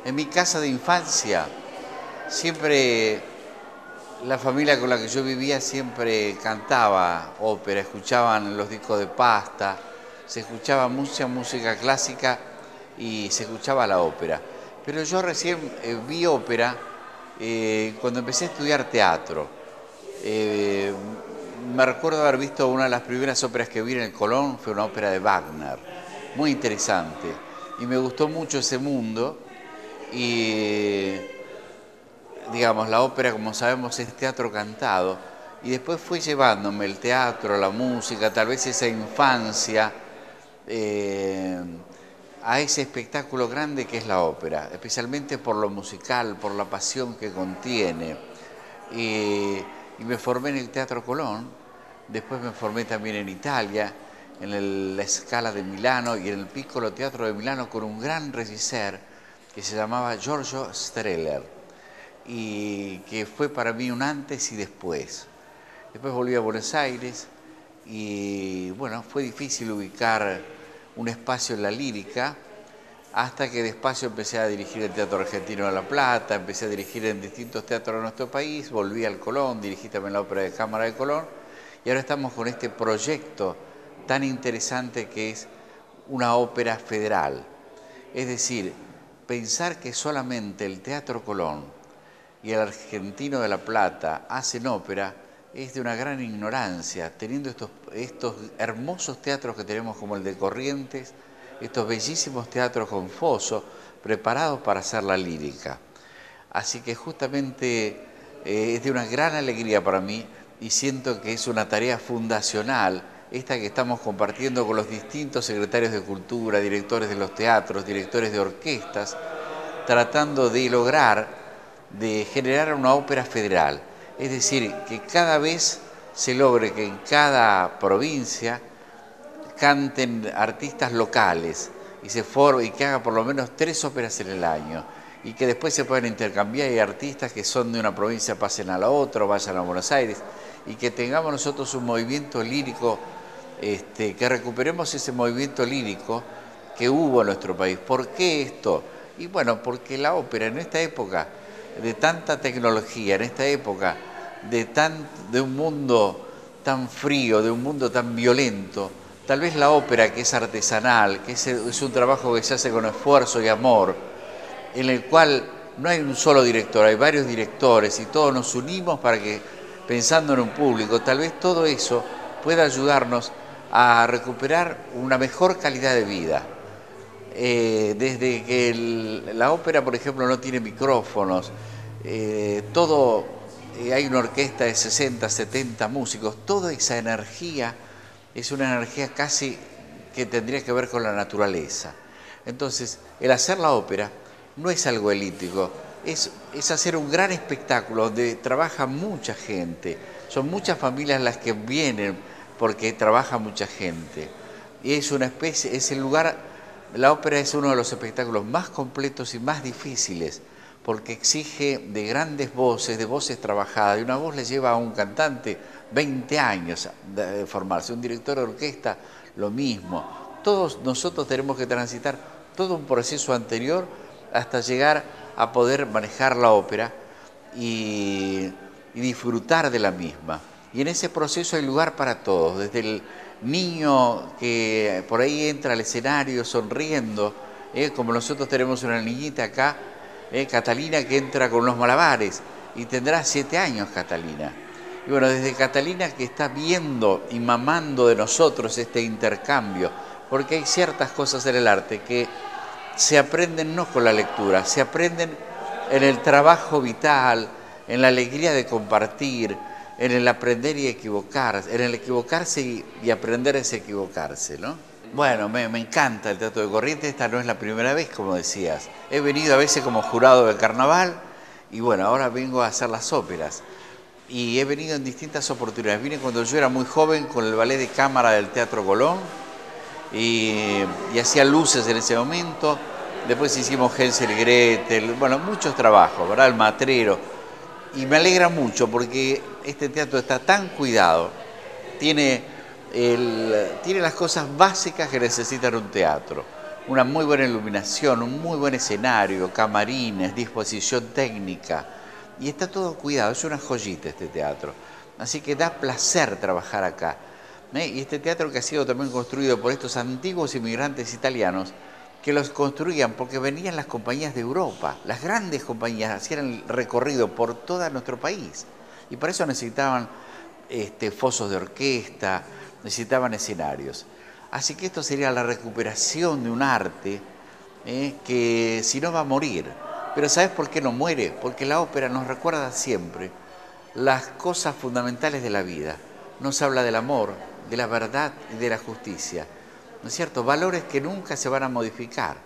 En mi casa de infancia, siempre la familia con la que yo vivía siempre cantaba ópera, escuchaban los discos de Pasta, se escuchaba mucha música clásica y se escuchaba la ópera. Pero yo recién vi ópera cuando empecé a estudiar teatro. Eh, Me recuerdo haber visto una de las primeras óperas que vi en el Colón, fue una ópera de Wagner, muy interesante. Y me gustó mucho ese mundo y, digamos, la ópera, como sabemos, es teatro cantado. Y después fue llevándome el teatro, la música, tal vez esa infancia, eh, a ese espectáculo grande que es la ópera, especialmente por lo musical, por la pasión que contiene. Y me formé en el Teatro Colón, después me formé también en Italia, en la Scala de Milano y en el Piccolo Teatro de Milano con un gran regisseur que se llamaba Giorgio Strehler y que fue para mí un antes y después. Después volví a Buenos Aires y bueno, fue difícil ubicar un espacio en la lírica hasta que despacio empecé a dirigir el Teatro Argentino de La Plata, empecé a dirigir en distintos teatros de nuestro país, volví al Colón, dirigí también la Ópera de Cámara de Colón y ahora estamos con este proyecto tan interesante que es una ópera federal. Es decir, pensar que solamente el Teatro Colón y el Argentino de La Plata hacen ópera es de una gran ignorancia, teniendo estos hermosos teatros que tenemos como el de Corrientes, estos bellísimos teatros con foso, preparados para hacer la lírica. Así que justamente es de una gran alegría para mí y siento que es una tarea fundacional esta que estamos compartiendo con los distintos secretarios de Cultura, directores de los teatros, directores de orquestas, tratando de lograr, de generar una ópera federal. Es decir, que cada vez se logre que en cada provincia canten artistas locales y que haga por lo menos 3 óperas en el año y que después se puedan intercambiar y artistas que son de una provincia pasen a la otra o vayan a Buenos Aires y que tengamos nosotros un movimiento lírico, que recuperemos ese movimiento lírico que hubo en nuestro país. ¿Por qué esto? Y bueno, porque la ópera en esta época de tanta tecnología, en esta época de un mundo tan frío, de un mundo tan violento, tal vez la ópera, que es artesanal, que es un trabajo que se hace con esfuerzo y amor, en el cual no hay un solo director, hay varios directores y todos nos unimos para que, pensando en un público, tal vez todo eso pueda ayudarnos a recuperar una mejor calidad de vida. Desde que la ópera, por ejemplo, no tiene micrófonos, hay una orquesta de 60, 70 músicos, toda esa energía es una energía casi que tendría que ver con la naturaleza. Entonces, el hacer la ópera no es algo elítico, es hacer un gran espectáculo donde trabaja mucha gente, son muchas familias las que vienen porque trabaja mucha gente. Y es una especie, es el lugar, la ópera es uno de los espectáculos más completos y más difíciles, porque exige de grandes voces, de voces trabajadas, y una voz le lleva a un cantante 20 años de formarse, un director de orquesta lo mismo. Todos nosotros tenemos que transitar todo un proceso anterior hasta llegar a poder manejar la ópera y disfrutar de la misma. Y en ese proceso hay lugar para todos, desde el niño que por ahí entra al escenario sonriendo, como nosotros tenemos una niñita acá, Catalina, que entra con los malabares y tendrá 7 años Catalina. Y bueno, desde Catalina que está viendo y mamando de nosotros este intercambio, porque hay ciertas cosas en el arte que se aprenden no con la lectura, se aprenden en el trabajo vital, en la alegría de compartir, en el aprender y equivocarse, en el equivocarse y aprender es equivocarse, ¿no? Bueno, me encanta el Teatro de Corrientes, esta no es la primera vez, como decías. He venido a veces como jurado de carnaval y bueno, ahora vengo a hacer las óperas. Y he venido en distintas oportunidades. Vine cuando yo era muy joven con el ballet de cámara del Teatro Colón y hacía luces en ese momento. Después hicimos Hansel y Gretel, bueno, muchos trabajos, ¿verdad? El Matrero. Y me alegra mucho porque este teatro está tan cuidado, tiene las cosas básicas que necesitan un teatro. una muy buena iluminación, un muy buen escenario, camarines, disposición técnica. Y está todo cuidado, es una joyita este teatro. Así que da placer trabajar acá. Y este teatro que ha sido también construido por estos antiguos inmigrantes italianos, que los construían porque venían las compañías de Europa, las grandes compañías, hacían el recorrido por todo nuestro país. Y para eso necesitaban fosos de orquesta, necesitaban escenarios. Así que esto sería la recuperación de un arte que si no va a morir. Pero ¿sabes por qué no muere? Porque la ópera nos recuerda siempre las cosas fundamentales de la vida. Nos habla del amor, de la verdad y de la justicia. ¿No es cierto? Valores que nunca se van a modificar.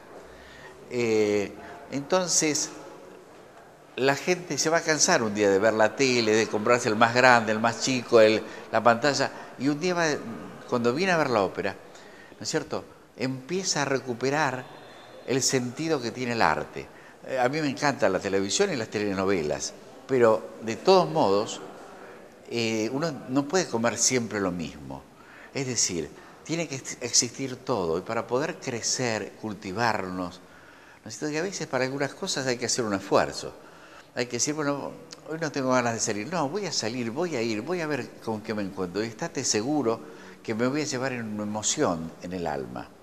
Entonces, la gente se va a cansar un día de ver la tele, de comprarse el más grande, el más chico, la pantalla, y un día cuando viene a ver la ópera, ¿no es cierto?, empieza a recuperar el sentido que tiene el arte. A mí me encanta la televisión y las telenovelas, pero de todos modos, uno no puede comer siempre lo mismo. Es decir, tiene que existir todo, y para poder crecer, cultivarnos, ¿no es cierto?, que a veces para algunas cosas hay que hacer un esfuerzo. Hay que decir, bueno, hoy no tengo ganas de salir. No, voy a salir, voy a ir, voy a ver con qué me encuentro. Y estate seguro que me voy a llevar en una emoción en el alma.